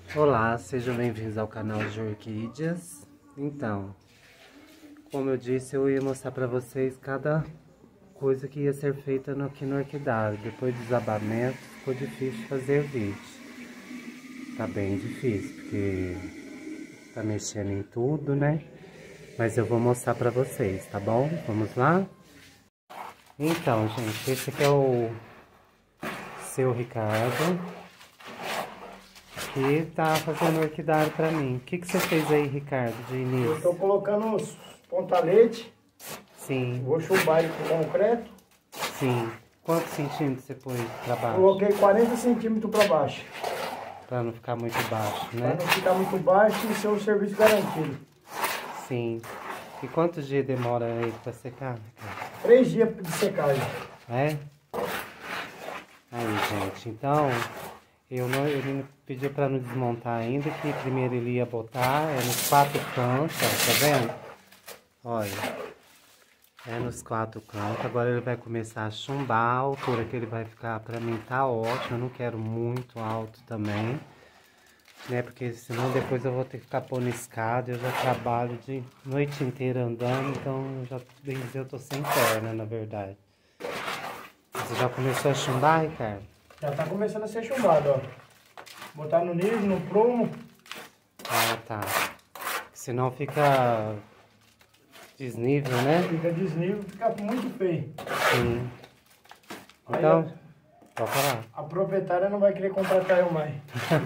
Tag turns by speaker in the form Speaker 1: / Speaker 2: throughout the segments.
Speaker 1: Olá, sejam bem-vindos ao canal de orquídeas. Então, como eu disse, eu ia mostrar para vocês cada coisa que ia ser feita aqui no orquidário. Depois do desabamento, ficou difícil fazer vídeo. Tá bem difícil, porque tá mexendo em tudo, né? Mas eu vou mostrar para vocês, tá bom? Vamos lá? Então, gente, esse aqui é o seu Ricardo, que tá fazendo orquidário pra mim. O que você fez aí, Ricardo, de início?
Speaker 2: Eu tô colocando os pontalete.
Speaker 1: Sim.
Speaker 2: Vou chubar ele com concreto.
Speaker 1: Sim. Quantos centímetros você pôs pra baixo?
Speaker 2: Coloquei 40 centímetros pra baixo.
Speaker 1: Pra não ficar muito baixo, né?
Speaker 2: Pra não ficar muito baixo e ser um serviço garantido.
Speaker 1: Sim. E quantos dias demora aí pra secar, Ricardo?
Speaker 2: 3 dias de secagem.
Speaker 1: É? Aí, gente, então... Ele pediu para não desmontar ainda, que primeiro ele ia botar, nos 4 cantos, ó, tá vendo? Olha, é nos 4 cantos, agora ele vai começar a chumbar, a altura que ele vai ficar, para mim tá ótimo, eu não quero muito alto também, né, porque senão depois eu vou ter que ficar pondo escada, eu já trabalho de noite inteira andando, então, bem dizer, eu tô sem perna, na verdade. Você já começou a chumbar, Ricardo?
Speaker 2: Já tá começando a ser chumbado, ó. Botar no nível, no prumo.
Speaker 1: Ah, tá. Senão fica desnível, né?
Speaker 2: Fica desnível, fica muito feio.
Speaker 1: Sim.
Speaker 2: Aí,
Speaker 1: Então, pode falar.
Speaker 2: a proprietária não vai querer contratar eu mais.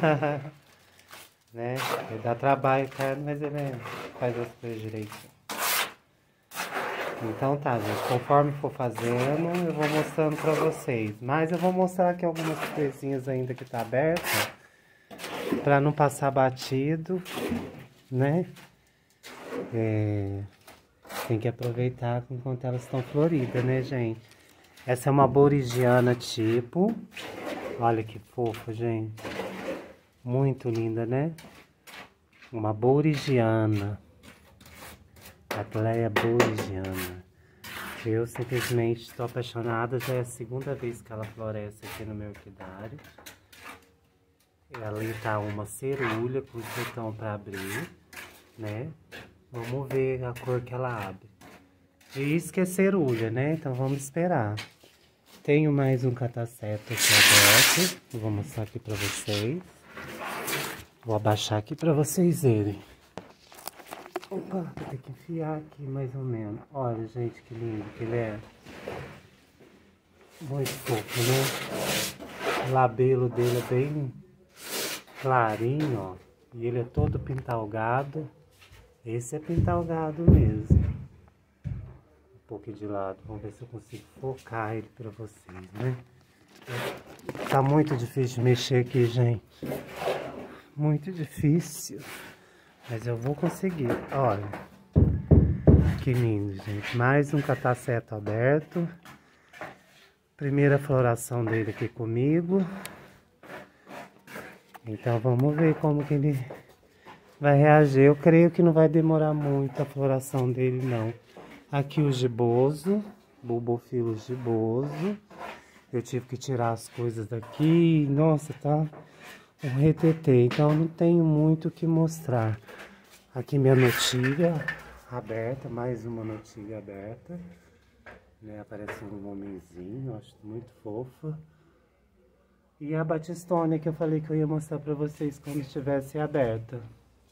Speaker 1: Né? Ele dá trabalho, cara, mas ele faz as coisas direito. Então tá, gente. Conforme for fazendo, eu vou mostrando pra vocês. Mas eu vou mostrar aqui algumas coisinhas ainda que tá aberta. Pra não passar batido, né? Tem que aproveitar enquanto elas estão floridas, né, gente? Essa é uma borigiana tipo. Olha que fofa, gente. Muito linda, né? Uma borigiana. Atleia borigiana. Eu simplesmente estou apaixonada. Já é a segunda vez que ela floresce aqui no meu orquidário. Ali tá uma cerulha com os botões para abrir, né? Vamos ver a cor que ela abre. Diz que é cerulha, né? Então vamos esperar. Tenho mais um cataceto aqui aberto. Vou mostrar aqui para vocês. Vou abaixar aqui para vocês verem. Opa, vou ter que enfiar aqui mais ou menos. Olha, gente, que lindo que ele é. Muito fofo, né? O labelo dele é bem clarinho, ó. E ele é todo pintalgado. Esse é pintalgado mesmo. Um pouquinho de lado. Vamos ver se eu consigo focar ele pra vocês, né? Tá muito difícil de mexer aqui, gente. Muito difícil. Mas eu vou conseguir. Olha. Que lindo, gente. Mais um cataceto aberto. Primeira floração dele aqui comigo. Então vamos ver como que ele vai reagir. Eu creio que não vai demorar muito a floração dele, não. Aqui o giboso, bulbofilos giboso. Eu tive que tirar as coisas daqui. Nossa, tá um retetê. Então não tenho muito o que mostrar. Aqui minha notilha aberta, mais uma notilha aberta. Né? Aparece um homenzinho, acho muito fofa. E a batistônia que eu falei que eu ia mostrar pra vocês quando estivesse aberta.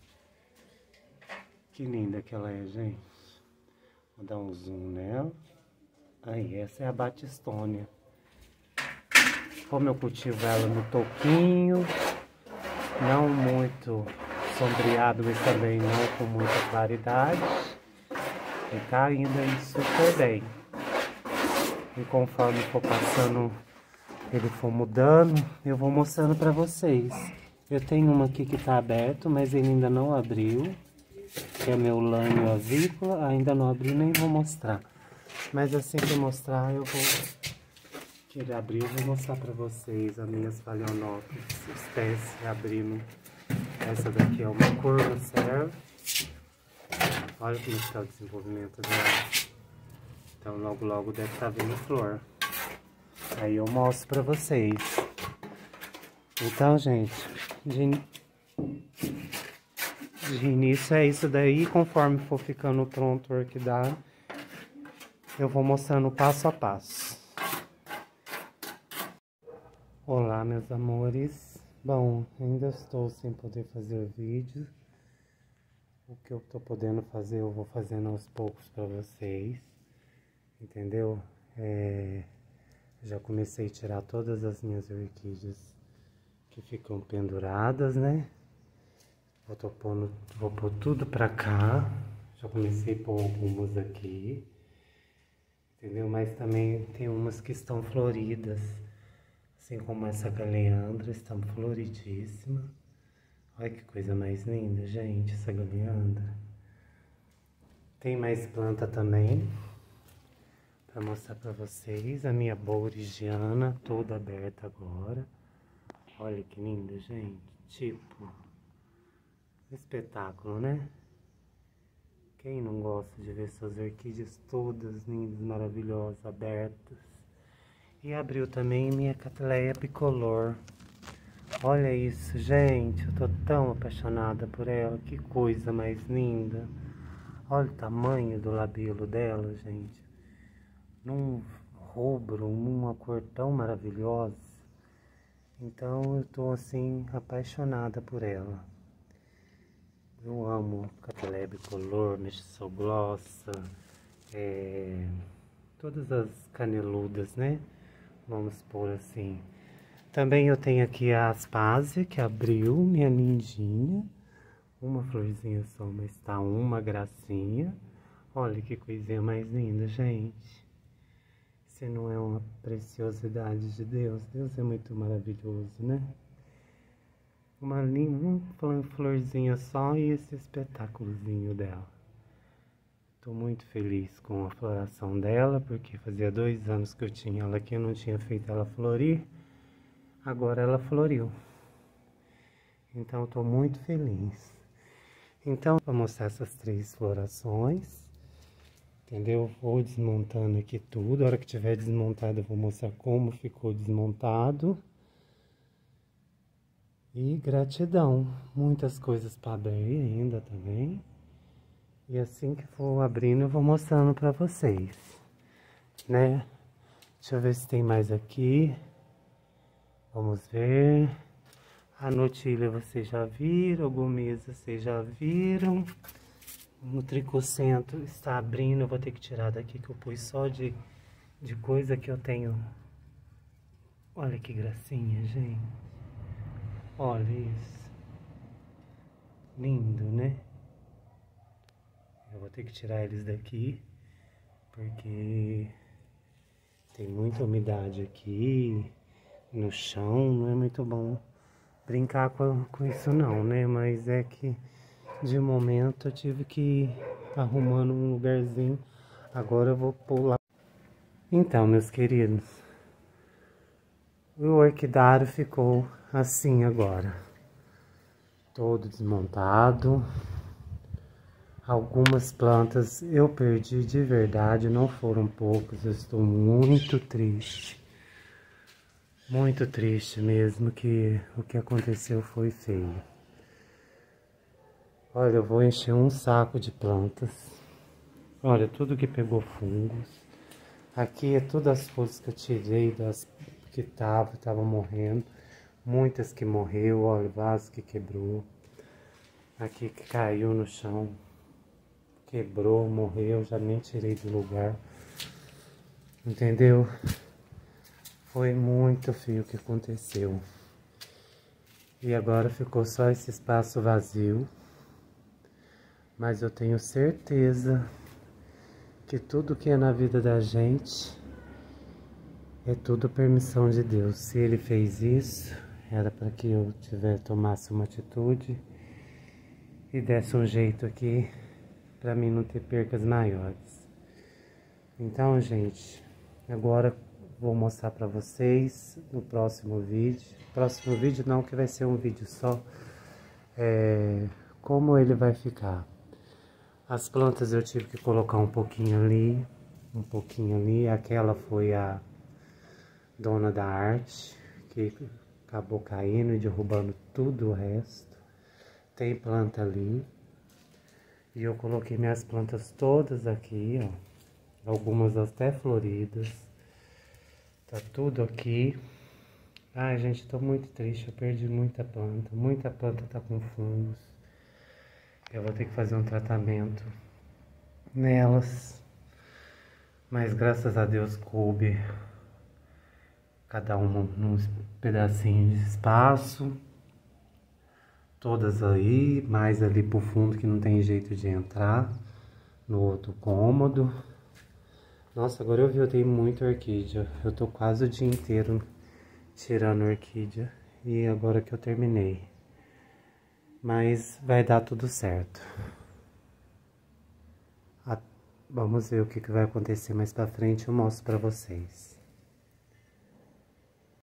Speaker 1: Que linda que ela é, gente. Vou dar um zoom nela. Aí, essa é a batistônia. Como eu cultivo ela no toquinho, não muito sombreado, mas também não com muita claridade. E tá indo aí super bem. E conforme for passando, ele for mudando, eu vou mostrando pra vocês. Eu tenho uma aqui que tá aberto, mas ele ainda não abriu. Que é meu lânio avícola, ainda não abri, nem vou mostrar. Mas assim que eu mostrar, eu vou... Que ele abriu, eu vou mostrar pra vocês as minhas phalaenopsis, espécie abrindo. Essa daqui é uma Corvacer. Olha como está o desenvolvimento dela. Então logo logo deve estar vindo flor. Aí eu mostro pra vocês. Então, gente, de início é isso daí. Conforme for ficando pronto o orquidário, eu vou mostrando passo a passo. Olá, meus amores. Bom, ainda estou sem poder fazer vídeo. O que eu tô podendo fazer, eu vou fazendo aos poucos para vocês. Entendeu? Já comecei a tirar todas as minhas orquídeas que ficam penduradas, né? Vou pôr tudo pra cá. Já comecei a pôr algumas aqui. Entendeu? Mas também tem umas que estão floridas. Assim como essa galeandra, está floridíssima. Olha que coisa mais linda, gente, essa galeandra. Tem mais planta também, para mostrar para vocês. A minha bourigiana, toda aberta agora. Olha que linda, gente. Tipo, espetáculo, né? Quem não gosta de ver suas orquídeas todas lindas, maravilhosas, abertas? E abriu também minha Cattleya bicolor. Olha isso, gente. Eu tô tão apaixonada por ela. Que coisa mais linda. Olha o tamanho do labelo dela, gente. Num rubro, numa cor tão maravilhosa. Então eu tô assim, apaixonada por ela. Eu amo Cattleya bicolor, Mexicoglossa, todas as caneludas, né? Vamos pôr assim. Também eu tenho aqui a Aspásia, que abriu, minha lindinha. Uma florzinha só, mas tá uma gracinha. Olha que coisinha mais linda, gente. Se não é uma preciosidade de Deus, Deus é muito maravilhoso, né? Uma florzinha só e esse espetáculozinho dela. Tô muito feliz com a floração dela, porque fazia 2 anos que eu tinha ela aqui, eu não tinha feito ela florir. Agora ela floriu. Então eu tô muito feliz. Então, vou mostrar essas 3 florações. Entendeu? Vou desmontando aqui tudo. A hora que tiver desmontado, eu vou mostrar como ficou desmontado. E gratidão. Muitas coisas para abrir ainda também. E assim que for abrindo, eu vou mostrando para vocês. Né? Deixa eu ver se tem mais aqui. Vamos ver. A Notília vocês já viram. O Gomesa vocês já viram. No tricocento está abrindo. Eu vou ter que tirar daqui que eu pus só de coisa que eu tenho. Olha que gracinha, gente. Olha isso. Lindo, né? Eu vou ter que tirar eles daqui. Porque tem muita umidade aqui no chão. Não é muito bom brincar com isso não, né? Mas é que de momento eu tive que ir arrumando um lugarzinho. Agora eu vou pular. Então, meus queridos, o orquidário ficou assim agora. Todo desmontado. Algumas plantas eu perdi de verdade, não foram poucas. Eu estou muito triste. Muito triste mesmo, que o que aconteceu foi feio. Olha, eu vou encher um saco de plantas. Olha, tudo que pegou fungos. Aqui é todas as folhas que eu tirei das que estavam morrendo. Muitas que morreu, olha, o vaso que quebrou. Aqui que caiu no chão. Quebrou, morreu, já nem tirei do lugar. Entendeu? Foi muito feio o que aconteceu. E agora ficou só esse espaço vazio. Mas eu tenho certeza que tudo que é na vida da gente é tudo permissão de Deus. Se Ele fez isso, era para que eu tomasse uma atitude e desse um jeito aqui para mim não ter percas maiores. Então, gente, agora vou mostrar para vocês no próximo vídeo. Próximo vídeo não, que vai ser um vídeo só. Como ele vai ficar. As plantas eu tive que colocar um pouquinho ali. Um pouquinho ali. Aquela foi a dona da arte, que acabou caindo e derrubando tudo o resto. Tem planta ali. E eu coloquei minhas plantas todas aqui, ó. Algumas até floridas. Tá tudo aqui. Ai, gente, tô muito triste. Eu perdi muita planta. Muita planta tá com fungos. Eu vou ter que fazer um tratamento nelas. Mas graças a Deus coube cada uma num pedacinho de espaço. Todas aí, mais ali pro fundo que não tem jeito de entrar. No outro cômodo. Nossa, agora eu vi, eu tenho muita orquídea. Eu tô quase o dia inteiro tirando orquídea. E agora que eu terminei. Mas vai dar tudo certo. Vamos ver o que vai acontecer mais pra frente, eu mostro pra vocês.